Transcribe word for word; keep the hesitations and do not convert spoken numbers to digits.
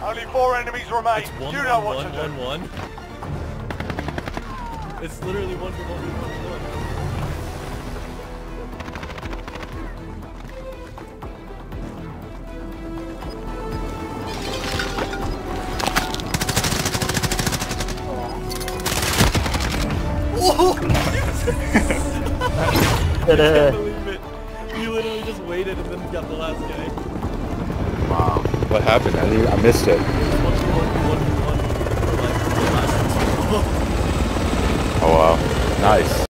Only four enemies remain. It's one, You know one, what one, to do. one, one. It's literally one for one, one, one, one. I can't believe it. You literally just waited and then got the last guy. Wow. What happened? I, didn't, I missed it. One, one, one, one, for like the last two. Oh wow. Nice.